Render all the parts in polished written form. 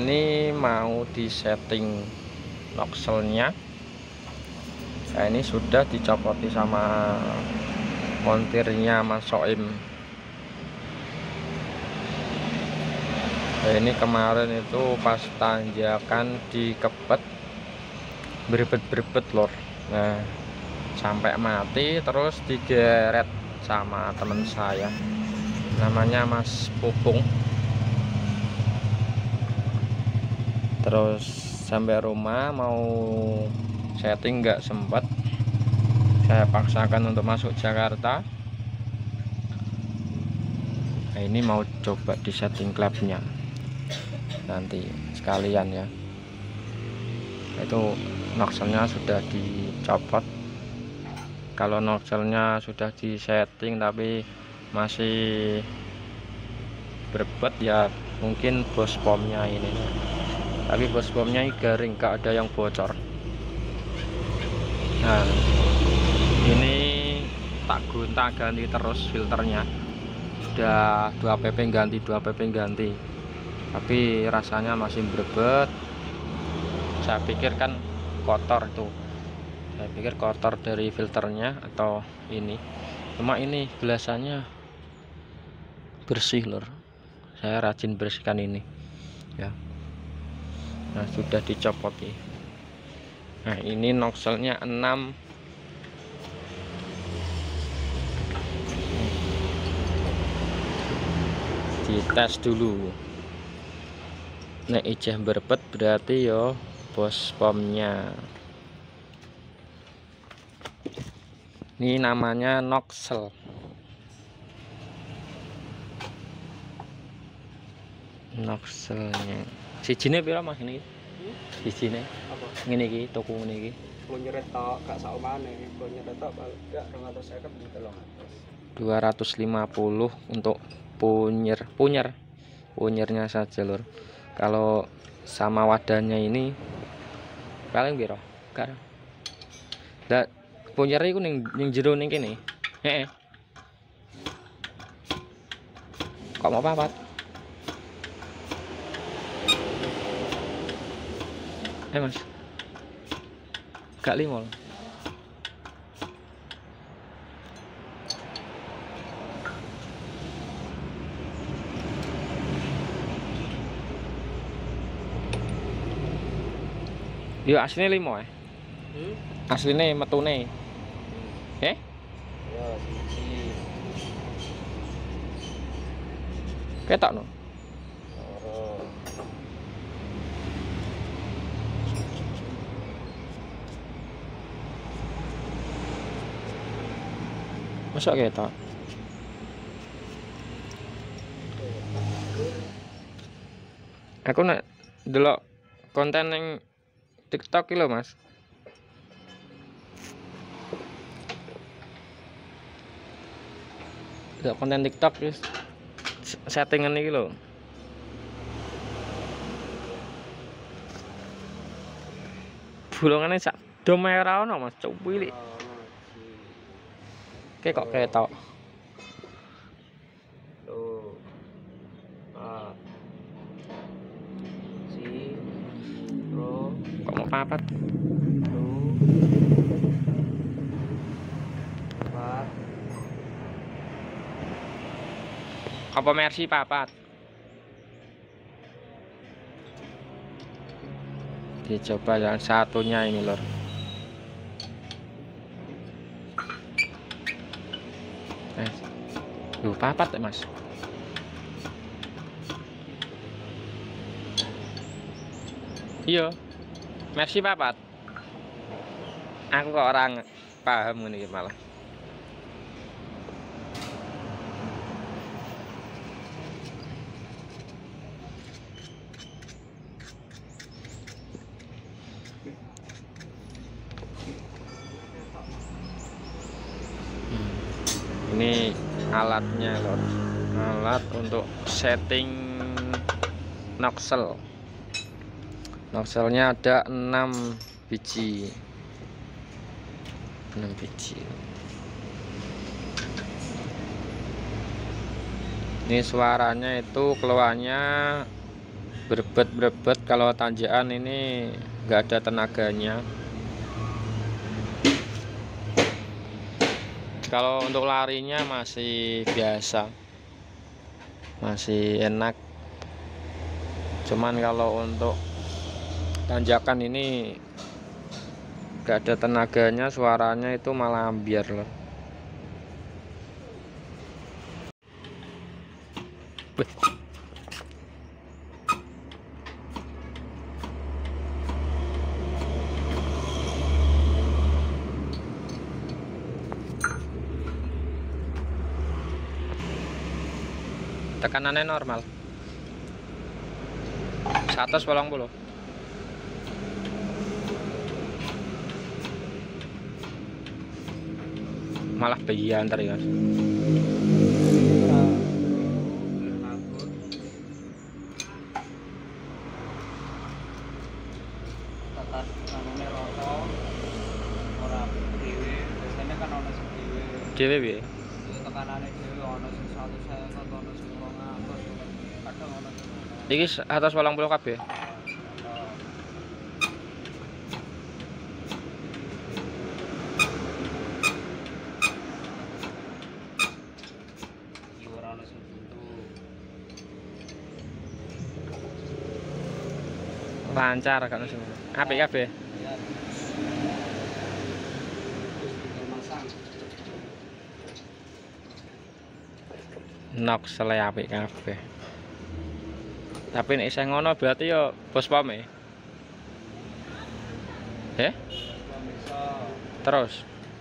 ini mau disetting noxelnya. Nah, ini sudah dicopoti sama montirnya Mas Soim. Nah, ini kemarin itu pas tanjakan dikepet berbet lor. Nah, sampai mati terus digeret sama teman saya, namanya Mas Pupung. Terus sampai rumah mau setting nggak sempat, saya paksakan untuk masuk Jakarta. Nah, ini mau coba di setting klapnya nanti sekalian ya. Itu noxelnya sudah dicopot. Kalau noxelnya sudah disetting tapi masih berbet ya mungkin bos pomnya ini. Tapi bos pomnya garing, gak ada yang bocor. Nah, ini tak gonta ganti terus filternya. Udah 2 pp ganti, 2 pp ganti, tapi rasanya masih berbet. Saya pikir kan kotor itu, saya pikir kotor dari filternya atau ini, cuma ini belasannya bersih lor. Saya rajin bersihkan ini ya. Nah, sudah dicopot nih. Nah, ini noxelnya 6. Dites dulu. Nek ijeh berbet berarti yo bos pomnya. Ini namanya noxel. Noxelnya sijine pira Mas ini? Sijine Apa? Ngene iki, toko ngene iki. Punyeret tok gak sak omane, punyeret tok gak 250 gitu loh. 250 untuk punyernya saja lur. Kalau sama wadahnya ini paling piro? Kar. Lah punyer iku ning jero ning kene. Heeh. Kok mau papat? Mas. Gak 5. Yo asline 5 Asline metune. Ya, siji. Ketok no. Loro. Masa ketok? Aku nak delok konten yang TikTok iki lho, Mas. Delok konten TikTok wis settingan iki lho. Bolongane sak do merah ono, Mas. Cuwilik. Oke kok ketok. Tuh. Ah. Si. Ro. Kok mau papat? Tuh. 4. Apa Mercy papat? Dicoba yang satunya ini lor. Papat ya Mas. Iya. Mercy papat. Aku kok orang paham ini malah. Ini alatnya lor, alat untuk setting noxel. Noxelnya ada 6 biji. 6 biji. Ini suaranya itu keluarnya Berebet kalau tanjakan ini nggak ada tenaganya. Kalau untuk larinya masih biasa, masih enak. Cuman kalau untuk tanjakan ini nggak ada tenaganya, suaranya itu malah ambiar loh. Beuh. Tekanannya normal 180, malah bagian ntar ya. Dewe piye? Tekanane dhewe ana sing 150, ana sing 200, kadang ana sing. Iki 180 kabeh. Iki ora ana sing buntu. Lancar kan sing. Apik kabeh. Ya. Terus tinggal masang. Nok sele apik kabeh. Tapi nek isih ngono berarti yo bos pome. Bisa. Terus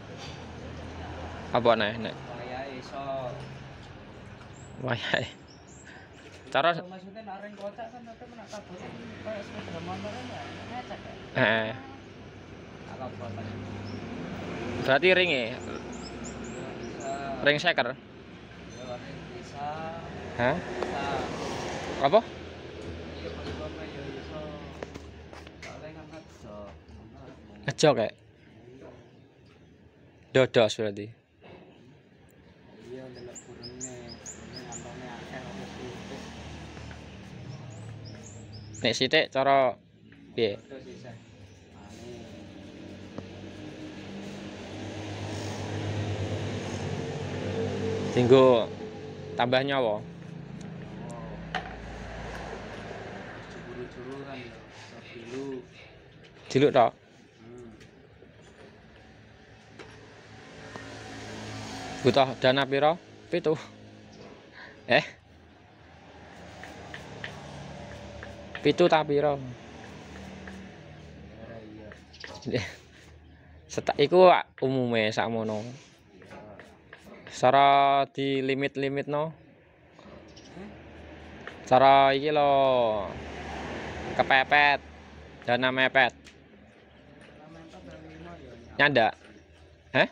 apa nek Wayahe iso. wayahe. Cara Maksudnya nek ring kocak kan tapi nek kabut kayak sepeda motor kan ngecek ya. heeh. Kabut. Berarti ringe, Bisa. ring shaker. Ya ring bisa. Hah? Bisa. Apa? Iya pas ya iso. Soalnya kan kerja. Ngejo kayak. Dodos berarti. Iya ndelok burungnya. Ini ngantongnya akeh apa sithik. Nek sithik cara piye? Terus isih. Ane. Tinggo tambah nyawa. Juru-juru kan ya. Sebilu. Diluk tok. Butuh dana piro? 7. Pitu tak piro? Iya. Setak iku umume sakmono. Cara di limit no. Cara iki lho kepepet, dana mepet. Nyandak. Heh?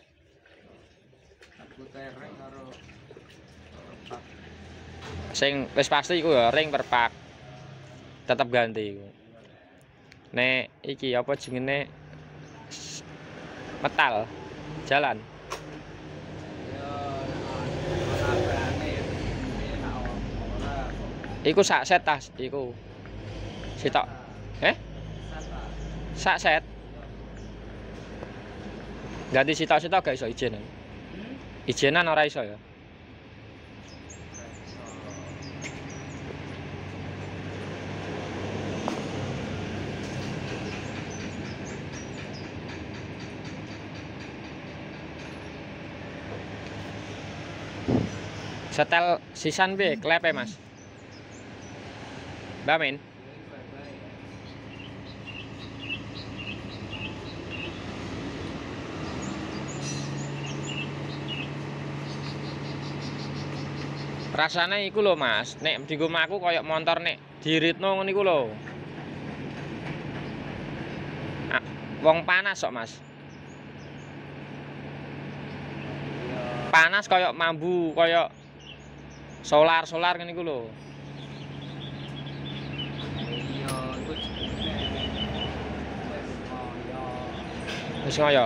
Ring karo perpak. Sing wis pasti iku ya ring per pak. Tetep ganti iku. Nek iki apa jenenge metal jalan. Iku sak set tas iku. Sitok. Sak set. Ganti sitok-sitok gak iso ijen. Ijenan ora iso ya. Setel sisan piye klepe Mas? Mbak Min. Rasane iku lho Mas, nek di omahku koyo motor nek diritno ngono iku lho. Wong panas kok Mas. Panas koyo mambu, koyo solar ngene iku lho. Iya, iku jenenge Wis ngoyo.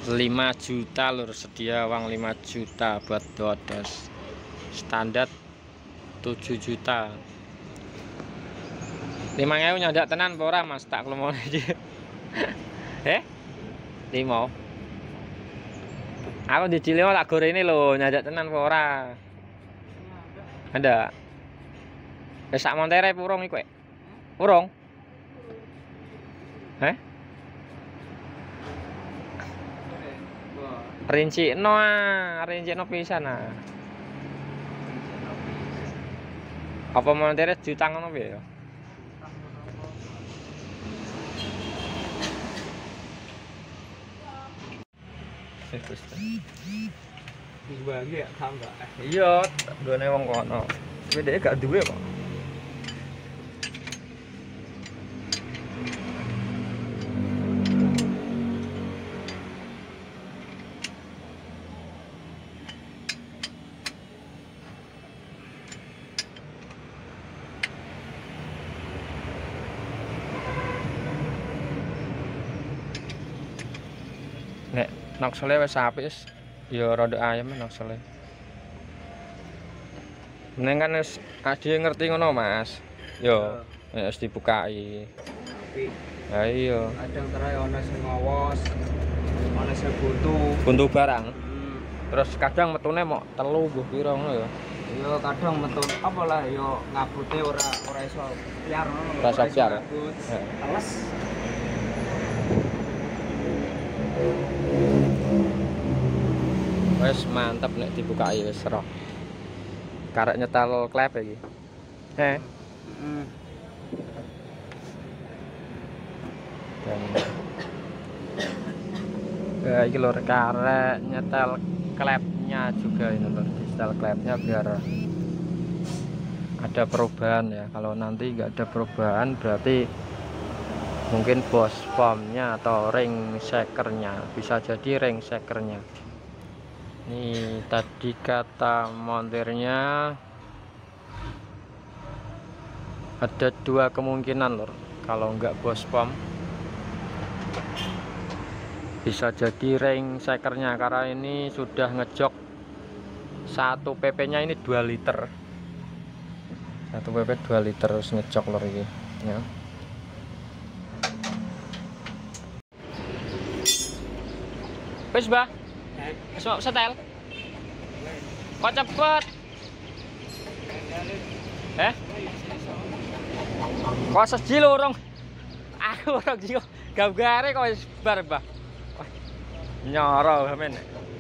5 juta lur, sedia uang 5 juta buat dodos. Standar 7 juta. 5.000 nyandak tenan apa ora Mas? Tak klemone iki. 5. Aku di Cilema tak gore ini lho, nyandak tenan apa ora? Ada. Wis sak montere purung iku, Purung? Rinci no pisan ah. Apa montere jutang ngono piye ya? Dibagi ya tambah. Iya, gone wong kono. Tapi dhek gak duwe kok. Nek noksele wis apik wis ya rada ayem noksele. Neng kan wis adhe ngerti ngono Mas. Yo, wis dibukai. Tapi Ha iya, kadang terai ana sing ngowos, ana sing buntu barang. Terus kadang metune mok 3 mbuh pira ngono ya. Iya kadang metu apa lah ya ngabute ora iso piar ngono. Ora iso piar. Teles. Wis mantep nek dibukai wis roh. Karek nyetel klep iki. Dan iki lho karek nyetel klepnya juga ini lho, setel klepnya biar ada perubahan ya. Kalau nanti nggak ada perubahan berarti mungkin bos pomnya atau ring shakernya, bisa jadi ring shakernya. Ini tadi kata montirnya ada 2 kemungkinan lor. Kalau nggak bos pom bisa jadi ring shakernya, karena ini sudah ngejok 1 pp nya ini 2 liter, 1 pp 2 liter terus ngejok lor ini ya. Wis bah, wis mau setel kok cepet kok seji lho urung aku urung jiwa gambare kok wis bar bah. Nyoro men.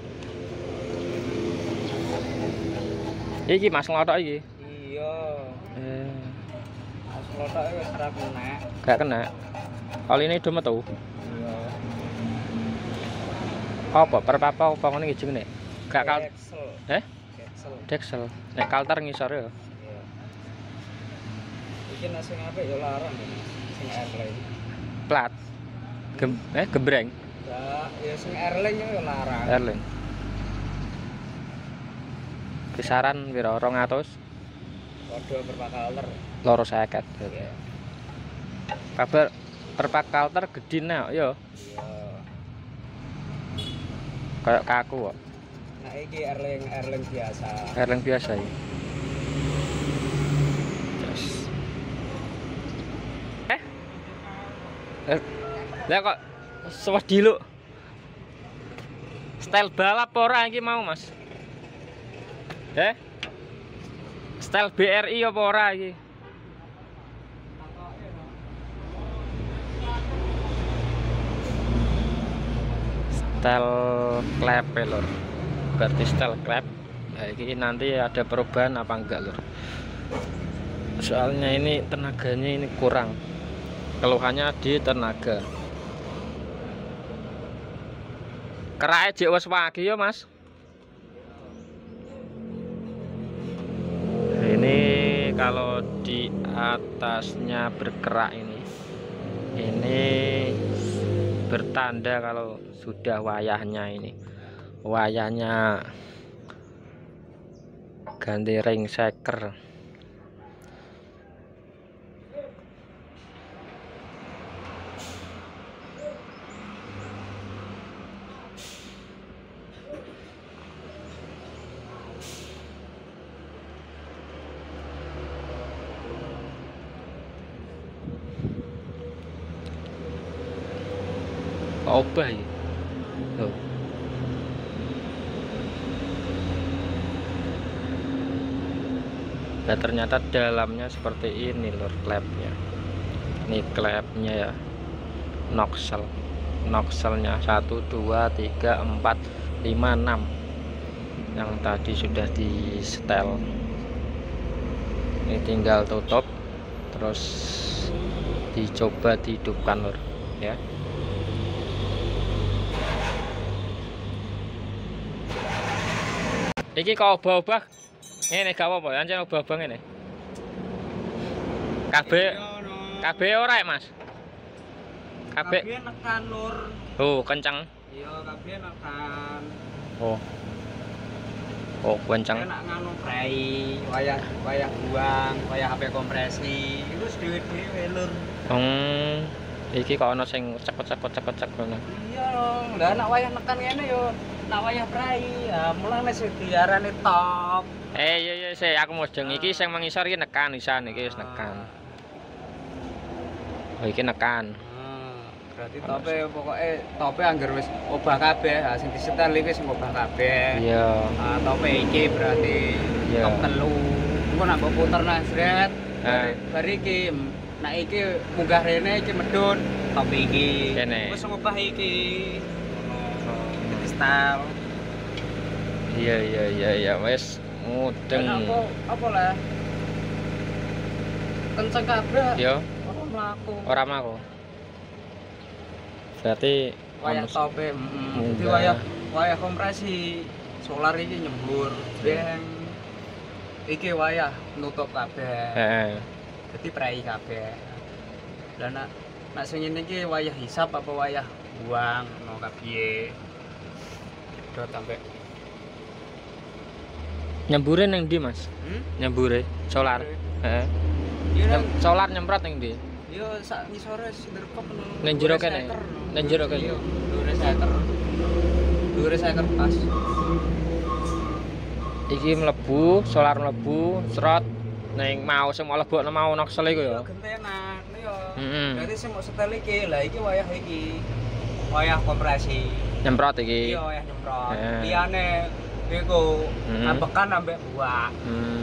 Iki Mas nglothok iki. Iya. Mas nglothok wis ora kena. Gak kena. Kali ini udah metu. Iya. Apa perpapa apa ngene iki jenenge? Gak kal. Dexel. Nek kalter ngisor ya. Iya. Iki nek sing apik ya larang ya. Sing airline. Plat. Gembreng. Ya sing airline ya larang. Airline. Kisaran pira 200? Padha perpakalter. 250. Iya. Kabar perpakalter gedine kok ya. Iya. Kayak kaku kok. Nah iki airline biasa. Airline biasa ya. Terus. Lah kok sewedi lho. Style balap ora iki mau, Mas? Style BRI apa ora iki? Style klep lur. Berarti style klep. Nah, ini nanti ada perubahan apa enggak lur? Soalnya ini tenaganya ini kurang. Keluhannya di tenaga. Kerake jek wis wagi ya, Mas. Ini kalau di atasnya berkerak ini bertanda kalau sudah wayahnya ini. Wayahnya ganti ring shaker. obah ya. Tuh. Nah, ternyata dalamnya seperti ini lur klepnya. Ini klepnya ya. Noxelnya 1 2 3 4 5 6 yang tadi sudah di setel. Ini tinggal tutup terus dicoba dihidupkan lur ya. Iki kok obah-obah ngene gak apa-apa, ancen obah-obah ngene. Kabeh ora ya, Mas? Kabeh nekan lur. Oh, kencang. Iya, kabeh nekan. Oh. Oh, kencang. Nak nganu prei, wayah buang, wayah HP kompresi. Itu dhewe-dhewe lur. Iki kok ana sing cekot-cekot ngono. Iya, lah nak wayah nekan ngene yo, nak wayah prei. Ya, mulane sing diarani top. Iya, aku mau jeng iki sing mengisor iki nekan isan iki wis nekan. Oh, iki nekan. Berarti tope anggar wis obah kabeh, sing disetel iki sing obah kabeh. Iya. Tope iki berarti top 3. Engko nak mbok puter nang sret. Bar iki nak iki munggah rene iki medun tope iki. Wis ngobah iki. Ngono. Kristal. Iya, wis mudeng. Apa lah? Kenceng kabeh. Yo. Ora mlaku. Ora mlaku. Berarti wayah tope, jadi wayah kompresi solar iki nyembur, beng iki wayah nutup kabeh, jadi prei kabeh. Dan nak sing ngene iki wayah hisap apa wayah buang, no kabeh. Udah sampai. Nyembure nang ndi, Mas? Nyembure solar. Heeh. Solar nyemprot nang ndi? Yo sak ngisore sinderkop nang jero kene. Nang jero kene. Dhuwure seker pas. Iki mlebu, solar mlebu, serot ning mau sing mlebokno mau noksel iku ya. Gentenan yo. Berarti sing mau setel iki, lah iki wayah iki. Wayah kompresi. Nyemprot iki. Iya, wayah nyemprot. Liyane iku ambekan ambek buah.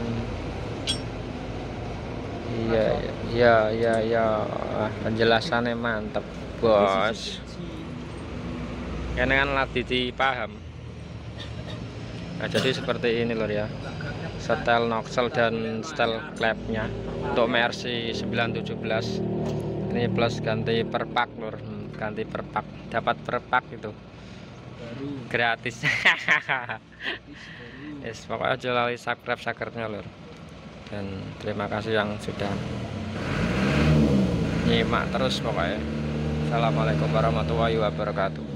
Iya. Penjelasannya mantep, Bos. Kene kan lagi dipaham. Nah, jadi seperti ini lur ya. Setel noksel dan setel klepnya untuk Mercy 917. Ini plus ganti per pak lur, ganti per pak. Dapat per pak itu. Gratis. Yes, pokoknya jangan lupa subscribe-nya lur. Dan terima kasih yang sudah nyimak terus pokoknya. Assalamualaikum warahmatullahi wabarakatuh.